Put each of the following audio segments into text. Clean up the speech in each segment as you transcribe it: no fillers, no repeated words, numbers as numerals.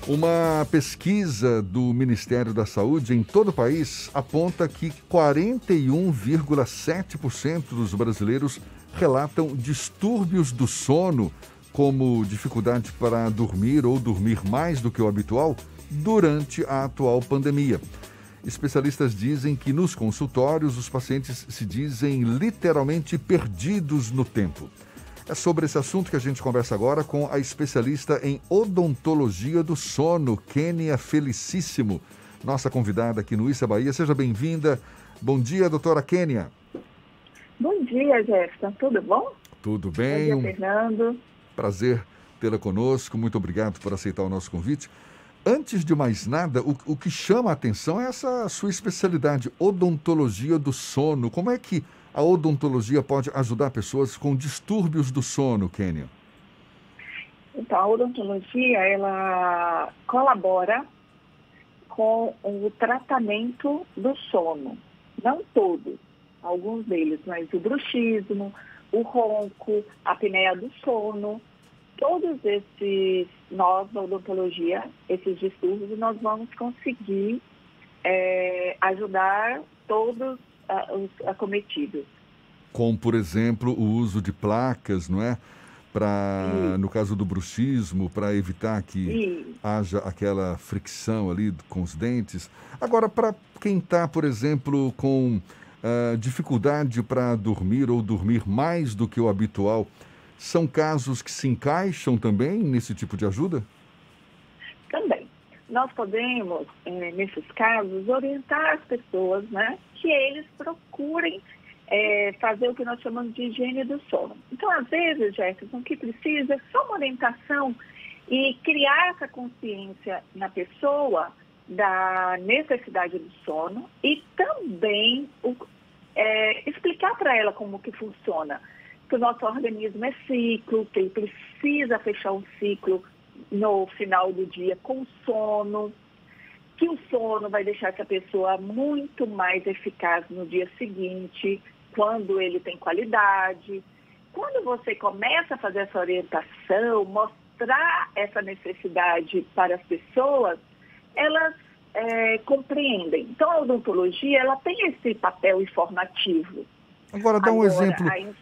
Uma pesquisa do Ministério da Saúde em todo o país aponta que 41,7% dos brasileiros relatam distúrbios do sono, como dificuldade para dormir ou dormir mais do que o habitual, durante a atual pandemia. Especialistas dizem que nos consultórios os pacientes se dizem literalmente perdidos no tempo. É sobre esse assunto que a gente conversa agora com a especialista em odontologia do sono, Kênia Felicíssimo, nossa convidada aqui no Issa Bahia. Seja bem-vinda. Bom dia, doutora Kênia. Bom dia, Jefferson. Tudo bom? Tudo bem. Bom dia, Fernando. Prazer tê-la conosco. Muito obrigado por aceitar o nosso convite. Antes de mais nada, o que chama a atenção é essa sua especialidade, odontologia do sono. Como é que a odontologia pode ajudar pessoas com distúrbios do sono, Kênia? Então, a odontologia, ela colabora com o tratamento do sono. Não todos, alguns deles, mas o bruxismo, o ronco, a apneia do sono, todos esses, nós, na odontologia, esses distúrbios, nós vamos conseguir ajudar todos os acometidos. Como, por exemplo, o uso de placas, não é? No caso do bruxismo, para evitar que haja aquela fricção ali com os dentes. Agora, para quem está, por exemplo, com dificuldade para dormir ou dormir mais do que o habitual, são casos que se encaixam também nesse tipo de ajuda? Também. Nós podemos, nesses casos, orientar as pessoas, né, que eles procurem fazer o que nós chamamos de higiene do sono. Então, às vezes, Jefferson, o que precisa é só uma orientação e criar essa consciência na pessoa da necessidade do sono e também explicar para ela como que funciona. Que o nosso organismo é ciclo, que ele precisa fechar um ciclo no final do dia com sono, que o sono vai deixar essa pessoa muito mais eficaz no dia seguinte, quando ele tem qualidade. Quando você começa a fazer essa orientação, mostrar essa necessidade para as pessoas, elas compreendem. Então, a odontologia, ela tem esse papel informativo. Agora, dá um exemplo.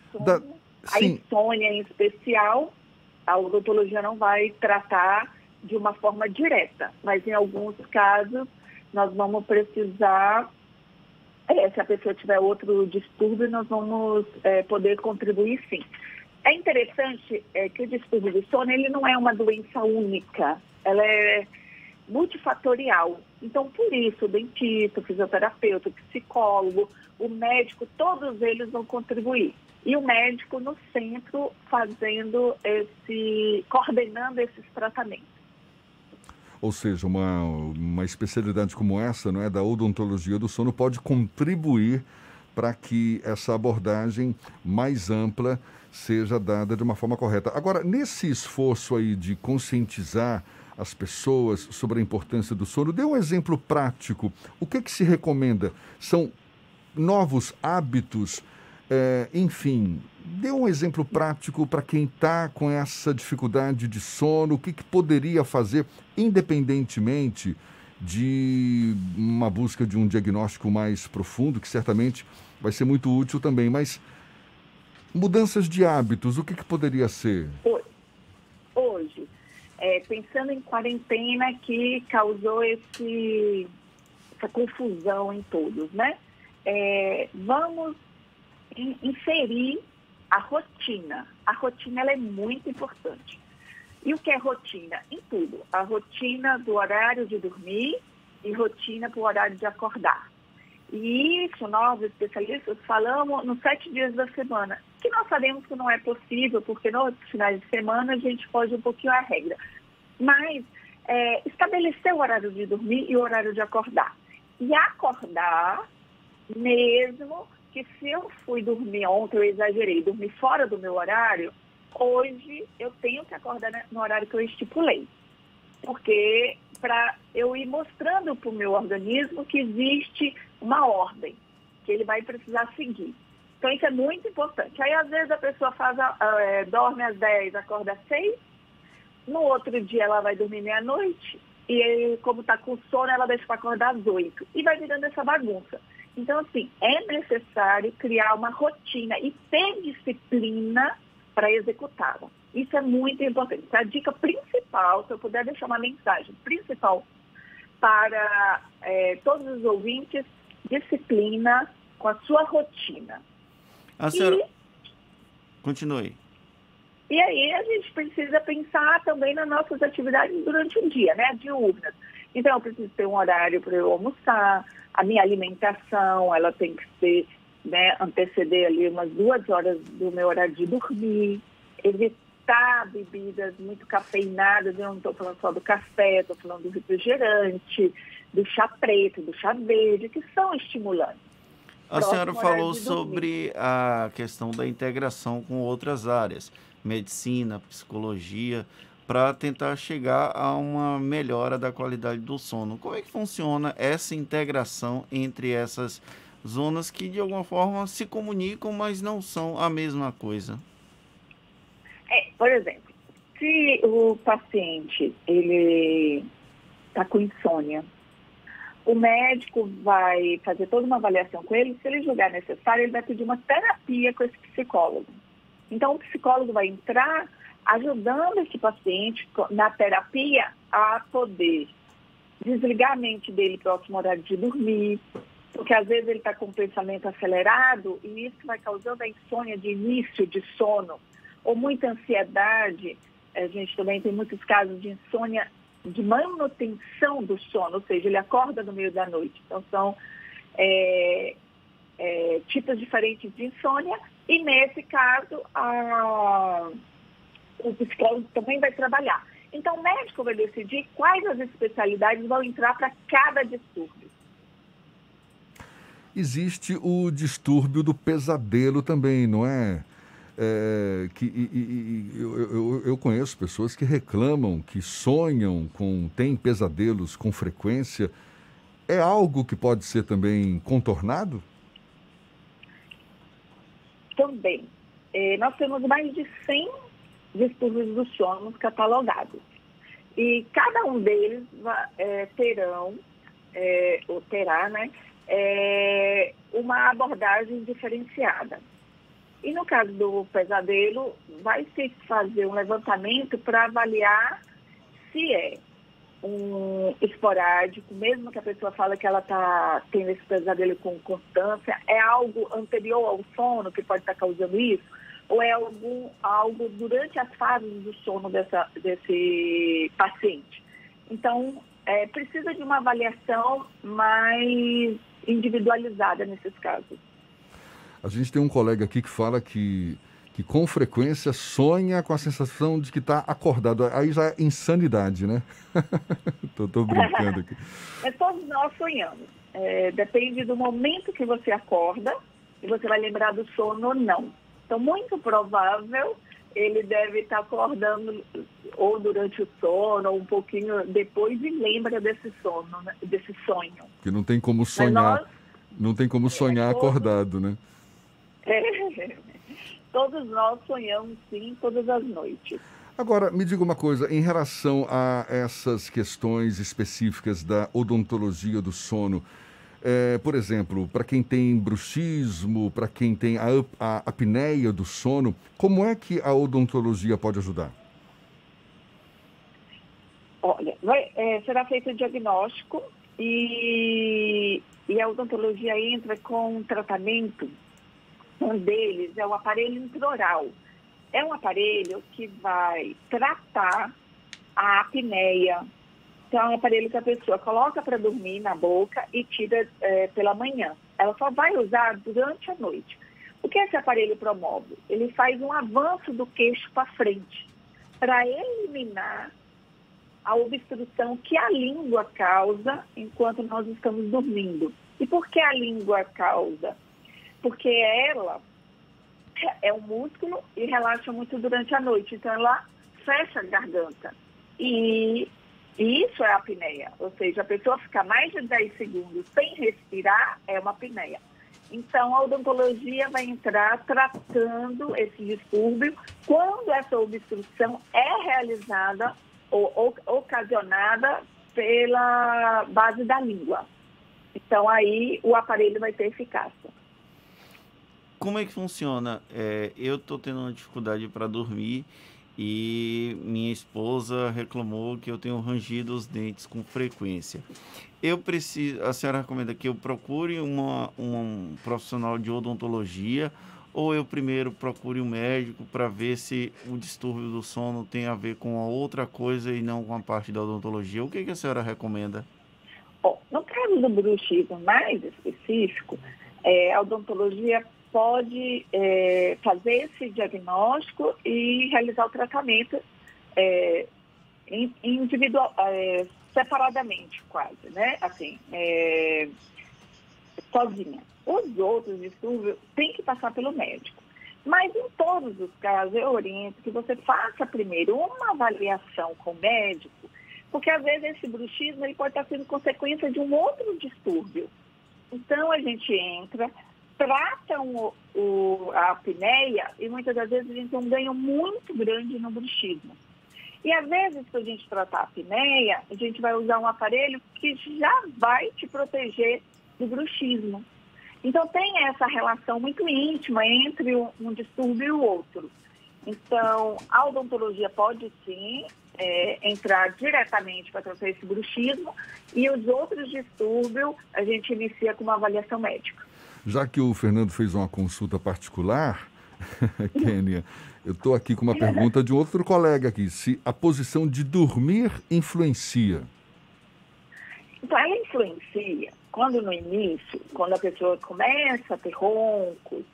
A insônia, em especial, a odontologia não vai tratar de uma forma direta, mas em alguns casos nós vamos precisar, se a pessoa tiver outro distúrbio, nós vamos poder contribuir sim. É interessante que o distúrbio do sono, ele não é uma doença única, ela é multifatorial. Então, por isso, o dentista, o fisioterapeuta, o psicólogo, o médico, todos eles vão contribuir. E o médico no centro coordenando esses tratamentos. Ou seja, uma especialidade como essa, não é, da odontologia do sono, pode contribuir para que essa abordagem mais ampla seja dada de uma forma correta. Agora, nesse esforço aí de conscientizar as pessoas sobre a importância do sono, dê um exemplo prático. O que se recomenda? São novos hábitos? Enfim, dê um exemplo prático para quem está com essa dificuldade de sono, o que poderia fazer, independentemente de uma busca de um diagnóstico mais profundo, que certamente vai ser muito útil também, mas mudanças de hábitos, o que poderia ser? Hoje, pensando em quarentena que causou essa confusão em todos, né? Vamos inserir a rotina. A rotina, ela é muito importante. E o que é rotina? Em tudo. A rotina do horário de dormir e rotina para o horário de acordar. E isso, nós, especialistas, falamos nos 7 dias da semana, que nós sabemos que não é possível, porque nos finais de semana a gente pode um pouquinho a regra. Mas estabelecer o horário de dormir e o horário de acordar. E acordar mesmo que se eu fui dormir ontem, eu exagerei, dormir fora do meu horário, hoje eu tenho que acordar no horário que eu estipulei. Porque para eu ir mostrando para o meu organismo que existe uma ordem, que ele vai precisar seguir. Então isso é muito importante. Aí às vezes a pessoa dorme às 10, acorda às 6, no outro dia ela vai dormir meia-noite e como está com sono, ela deixa para acordar às 8. E vai virando essa bagunça. Então, assim, é necessário criar uma rotina e ter disciplina para executá-la. Isso é muito importante. A dica principal, se eu puder deixar uma mensagem principal para todos os ouvintes, disciplina com a sua rotina. A senhora... Continue. E aí a gente precisa pensar também nas nossas atividades durante o dia, né? Diurnas. Então, eu preciso ter um horário para eu almoçar, a minha alimentação, ela tem que ser, né, anteceder ali umas 2 horas do meu horário de dormir, evitar bebidas muito cafeinadas, eu não estou falando só do café, estou falando do refrigerante, do chá preto, do chá verde, que são estimulantes. A senhora falou sobre a questão da integração com outras áreas, medicina, psicologia, para tentar chegar a uma melhora da qualidade do sono. Como é que funciona essa integração entre essas zonas que, de alguma forma, se comunicam, mas não são a mesma coisa? Por exemplo, se o paciente ele está com insônia, o médico vai fazer toda uma avaliação com ele, se ele julgar necessário, ele vai pedir uma terapia com esse psicólogo. Então, o psicólogo vai entrar ajudando esse paciente na terapia a poder desligar a mente dele próximo ao horário de dormir, porque às vezes ele está com o pensamento acelerado e isso vai causando a insônia de início de sono, ou muita ansiedade. A gente também tem muitos casos de insônia de manutenção do sono, ou seja, ele acorda no meio da noite. Então, são tipos diferentes de insônia e, nesse caso, o psicólogo também vai trabalhar. Então, o médico vai decidir quais as especialidades vão entrar para cada distúrbio. Existe o distúrbio do pesadelo também, não é? Eu conheço pessoas que reclamam, que sonham, têm pesadelos com frequência. É algo que pode ser também contornado? Também. Nós temos mais de 100 distúrbios do sono catalogados. E cada um deles terá, né, uma abordagem diferenciada. E no caso do pesadelo, vai se fazer um levantamento para avaliar se é um esporádico, mesmo que a pessoa fale que ela está tendo esse pesadelo com constância, é algo anterior ao sono que pode estar causando isso, ou é algo durante as fases do sono desse paciente. Então, precisa de uma avaliação mais individualizada nesses casos. A gente tem um colega aqui que fala que com frequência sonha com a sensação de que está acordado. Aí já é insanidade, né? Tô brincando aqui. Mas todos nós sonhamos. Depende do momento que você acorda e você vai lembrar do sono ou não. Então, muito provável, ele deve estar acordando ou durante o sono ou um pouquinho depois e lembra desse sono, né? Desse sonho. Que não tem como sonhar, não tem como sonhar acordado, né? Todos nós sonhamos, sim, todas as noites. Agora, me diga uma coisa, em relação a essas questões específicas da odontologia do sono, por exemplo, para quem tem bruxismo, para quem tem a apneia do sono, como é que a odontologia pode ajudar? Olha, será feito o diagnóstico e a odontologia entra com um tratamento. Um deles é o aparelho intraoral. É um aparelho que vai tratar a apneia. Então, é um aparelho que a pessoa coloca para dormir na boca e tira pela manhã. Ela só vai usar durante a noite. O que esse aparelho promove? Ele faz um avanço do queixo para frente, para eliminar a obstrução que a língua causa enquanto nós estamos dormindo. E por que a língua causa? Porque ela é um músculo e relaxa muito durante a noite. Então, ela fecha a garganta. E isso é a apneia. Ou seja, a pessoa ficar mais de 10 segundos sem respirar é uma apneia. Então, a odontologia vai entrar tratando esse distúrbio quando essa obstrução é realizada ou ocasionada pela base da língua. Então, aí o aparelho vai ter eficácia. Como é que funciona? Eu estou tendo uma dificuldade para dormir e minha esposa reclamou que eu tenho rangido os dentes com frequência. A senhora recomenda que eu procure um profissional de odontologia ou eu primeiro procure um médico para ver se o distúrbio do sono tem a ver com a outra coisa e não com a parte da odontologia? O que a senhora recomenda? Bom, no caso do bruxismo mais específico, a odontologia pode fazer esse diagnóstico e realizar o tratamento individual, separadamente quase, né? Assim, sozinha. Os outros distúrbios têm que passar pelo médico. Mas em todos os casos, eu oriento que você faça primeiro uma avaliação com o médico, porque às vezes esse bruxismo ele pode estar sendo consequência de um outro distúrbio. Então a gente entra, trata a apneia e muitas das vezes a gente tem um ganho muito grande no bruxismo. E às vezes, para a gente tratar a apneia, a gente vai usar um aparelho que já vai te proteger do bruxismo. Então tem essa relação muito íntima entre um distúrbio e o outro. Então, a odontologia pode sim entrar diretamente para tratar esse bruxismo e os outros distúrbios a gente inicia com uma avaliação médica. Já que o Fernando fez uma consulta particular, Kênia, eu estou aqui com uma pergunta de um outro colega aqui. Se a posição de dormir influencia? Então, ela influencia quando no início, quando a pessoa começa a ter roncos,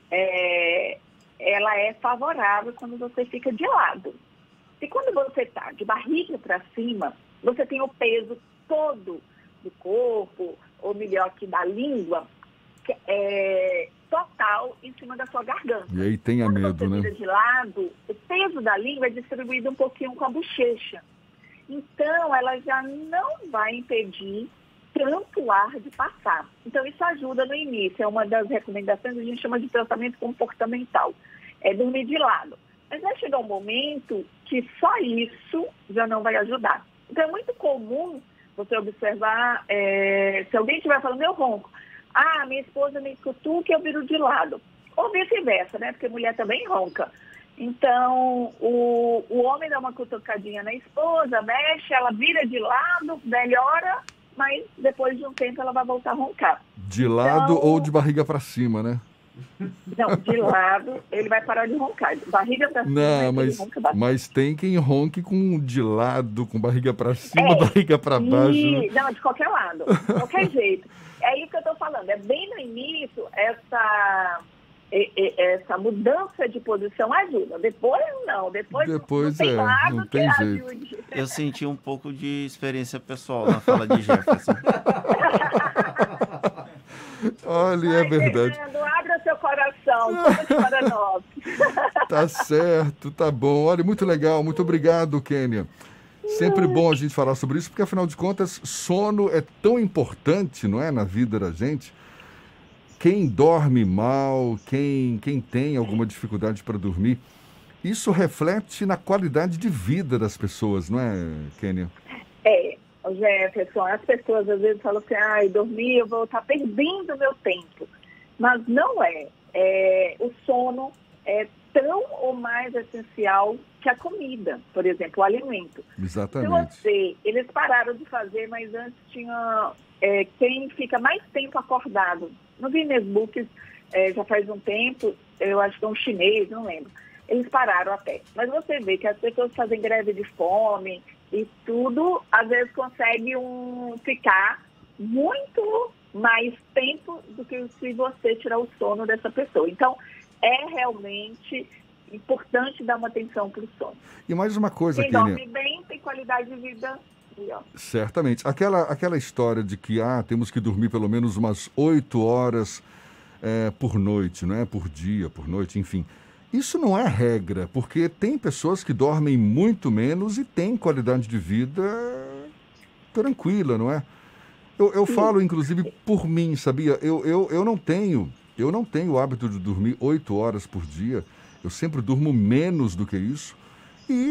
ela é favorável quando você fica de lado. E quando você está de barriga para cima, você tem o peso todo do corpo, ou melhor que da língua, total em cima da sua garganta. E aí tem a medo, quando você né? vira de lado, o peso da língua é distribuído um pouquinho com a bochecha. Então, ela já não vai impedir tanto ar de passar. Então, isso ajuda no início. É uma das recomendações que a gente chama de tratamento comportamental. É dormir de lado. Mas vai chegar um momento que só isso já não vai ajudar. Então, é muito comum você observar, se alguém estiver falando, eu ronco. Ah, minha esposa me cutuca e eu viro de lado. Ou vice-versa, né? Porque mulher também ronca. Então, o homem dá uma cutucadinha na esposa, mexe, ela vira de lado, melhora, mas depois de um tempo ela vai voltar a roncar. De lado ou de barriga para cima, né? Não, de lado ele vai parar de roncar. Barriga para cima, Não, ele ronca bastante. mas tem quem ronque com de lado, com barriga para cima, barriga para baixo. Não, de qualquer lado, de qualquer jeito. É isso que eu estou falando. É bem no início, essa mudança de posição ajuda. Depois não. Depois não tem lado não tem que jeito. ajude. Eu senti um pouco de experiência pessoal na fala de Jefferson. Olha, é verdade. Fernando, abra seu coração, conte para nós. Tá certo, tá bom. Olha, muito legal. Muito obrigado, Kênia. Sempre bom a gente falar sobre isso, porque afinal de contas, sono é tão importante, não é, na vida da gente. Quem dorme mal, quem tem alguma dificuldade para dormir, isso reflete na qualidade de vida das pessoas, não é, Kênia? Jefferson, as pessoas às vezes falam assim, dormir, eu vou estar perdendo meu tempo. Mas não é. O sono é tão ou mais essencial que a comida, por exemplo, o alimento. Exatamente. Eles pararam de fazer, mas antes tinha quem fica mais tempo acordado. No Guinness Book, já faz um tempo, eu acho que é um chinês, não lembro. Eles pararam até. Mas você vê que as pessoas fazem greve de fome e tudo, às vezes consegue ficar muito mais tempo do que se você tirar o sono dessa pessoa. Então, é realmente importante dar uma atenção para o sono. E mais uma coisa, Quem Kênia. dorme bem tem qualidade de vida melhor. Certamente. Aquela história de que temos que dormir pelo menos umas 8 horas por noite, não é? Por dia, por noite, enfim. Isso não é regra, porque tem pessoas que dormem muito menos e têm qualidade de vida tranquila, não é? Eu falo, inclusive, por mim, sabia? Eu não tenho o hábito de dormir 8 horas por dia. Eu sempre durmo menos do que isso. E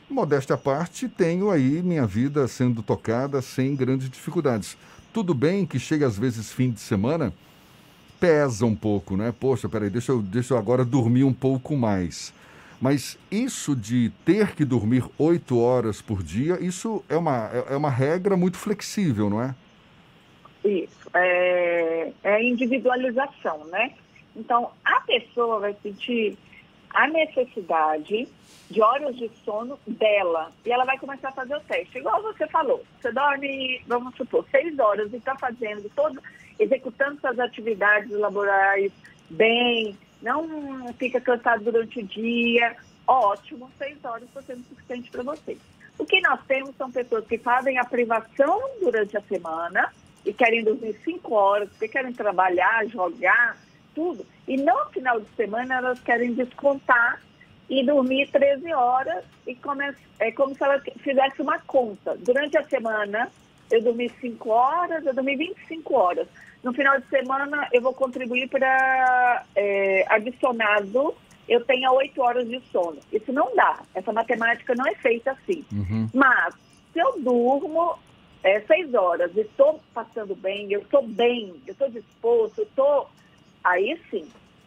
modéstia à parte, tenho aí minha vida sendo tocada sem grandes dificuldades. Tudo bem que chega às vezes fim de semana, pesa um pouco, né? Poxa, peraí, deixa eu agora dormir um pouco mais. Mas isso de ter que dormir 8 horas por dia, isso é uma regra muito flexível, não é? Isso, é individualização, né? Então, a pessoa vai sentir a necessidade de horas de sono dela e ela vai começar a fazer o teste. Igual você falou, você dorme, vamos supor, 6 horas e está fazendo executando suas atividades laborais bem, não fica cansado durante o dia, ótimo, 6 horas está sendo suficiente para você. O que nós temos são pessoas que fazem a privação durante a semana e querem dormir 5 horas, porque querem trabalhar, jogar, tudo. E no final de semana elas querem descontar e dormir 13 horas e é como se ela fizesse uma conta. Durante a semana eu dormi 5 horas, eu dormi 25 horas. No final de semana eu vou contribuir para adicionado, eu tenha 8 horas de sono. Isso não dá, essa matemática não é feita assim. Uhum. Mas se eu durmo 6 horas e estou passando bem, eu estou disposto, aí sim.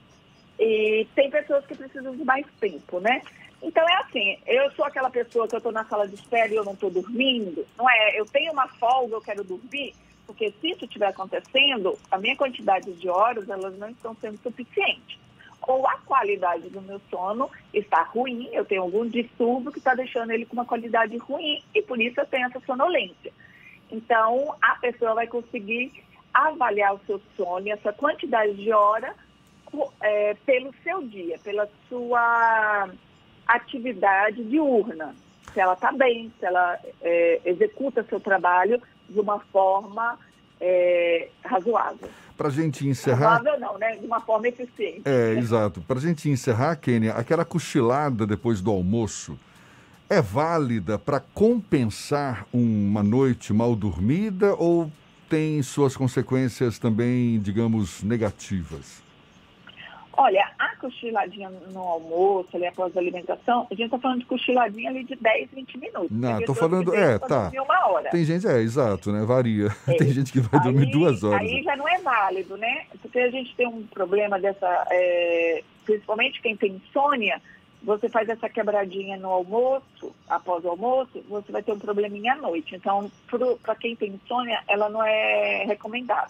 E tem pessoas que precisam de mais tempo, né? Então é assim, eu sou aquela pessoa que eu estou na sala de espera e eu não estou dormindo, não é? Eu tenho uma folga, eu quero dormir, porque se isso estiver acontecendo, a minha quantidade de horas, elas não estão sendo suficientes. Ou a qualidade do meu sono está ruim, eu tenho algum distúrbio que está deixando ele com uma qualidade ruim e por isso eu tenho essa sonolência. Então, a pessoa vai conseguir avaliar o seu sono, essa quantidade de hora, pelo seu dia, pela sua atividade diurna. Se ela está bem, se ela executa seu trabalho de uma forma razoável. Para a gente encerrar... Razoável não, né? De uma forma eficiente. Exato. Para a gente encerrar, Kênia, aquela cochilada depois do almoço é válida para compensar uma noite mal dormida ou tem suas consequências também, digamos, negativas? Olha, a cochiladinha no almoço, ali após a alimentação, a gente está falando de cochiladinha ali de 10, 20 minutos. Não, estou falando, tá. Uma hora. Tem gente, exato, né? Varia. Tem gente que vai dormir 2 horas. Aí já não é válido, né? Porque a gente tem um problema principalmente quem tem insônia, você faz essa quebradinha no almoço, após o almoço, você vai ter um probleminha à noite. Então, para quem tem insônia, ela não é recomendada.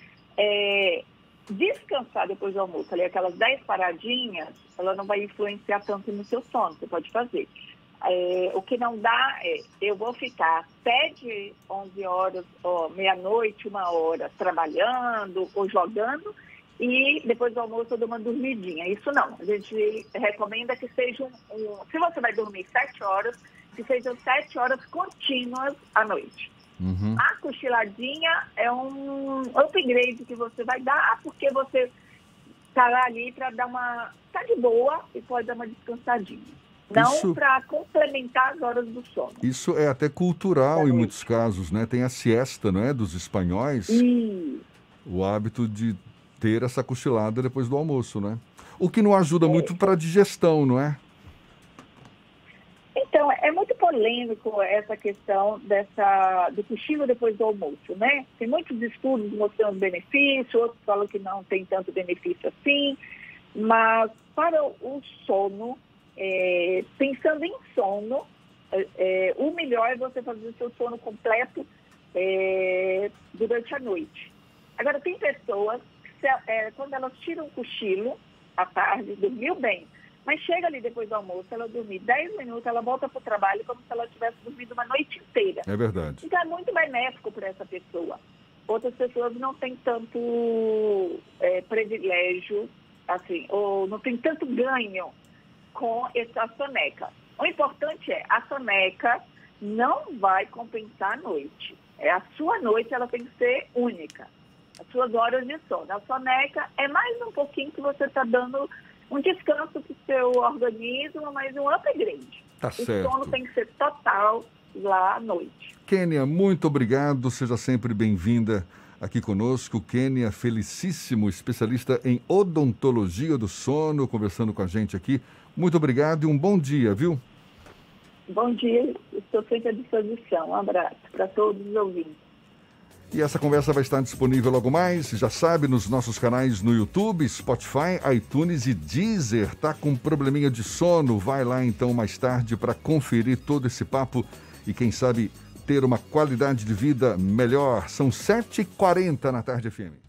Descansar depois do almoço, ali aquelas 10 paradinhas, ela não vai influenciar tanto no seu sono, você pode fazer. O que não dá eu vou ficar até de 11 horas, meia-noite, 1 hora, trabalhando ou jogando, e depois do almoço eu dou uma dormidinha. Isso não, a gente recomenda que seja se você vai dormir 7 horas, que sejam 7 horas contínuas à noite. Uhum. A cochiladinha é um upgrade que você vai dar, porque você está ali para tá de boa e pode dar uma descansadinha. Não para complementar as horas do sono. Isso é até cultural em muitos casos, né? Tem a siesta, não é? Dos espanhóis. O hábito de ter essa cochilada depois do almoço, né? O que não ajuda muito para a digestão, não é? Então, é muito polêmico essa questão do cochilo depois do almoço, né? Tem muitos estudos mostrando benefício, outros falam que não tem tanto benefício assim, mas para o sono, pensando em sono, o melhor é você fazer o seu sono completo durante a noite. Agora, tem pessoas que, quando elas tiram o cochilo à tarde, dormiu bem, mas chega ali depois do almoço, ela dormir 10 minutos, ela volta para o trabalho como se ela tivesse dormido uma noite inteira. É verdade. Então é muito benéfico para essa pessoa. Outras pessoas não têm tanto privilégio, assim, ou não tem tanto ganho com essa soneca. O importante a soneca não vai compensar a noite. A sua noite ela tem que ser única. As suas horas de sono. A soneca é mais um pouquinho que você está dando um descanso para o seu organismo, mas um upgrade. Tá certo. O sono tem que ser total lá à noite. Kênia, muito obrigado. Seja sempre bem-vinda aqui conosco. Kênia, felicíssimo, especialista em odontologia do sono, conversando com a gente aqui. Muito obrigado e um bom dia, viu? Bom dia, estou sempre à disposição. Um abraço para todos os ouvintes. E essa conversa vai estar disponível logo mais, já sabe, nos nossos canais no YouTube, Spotify, iTunes e Deezer. Tá com probleminha de sono? Vai lá então mais tarde para conferir todo esse papo e quem sabe ter uma qualidade de vida melhor. São 7h40 na Tarde FM.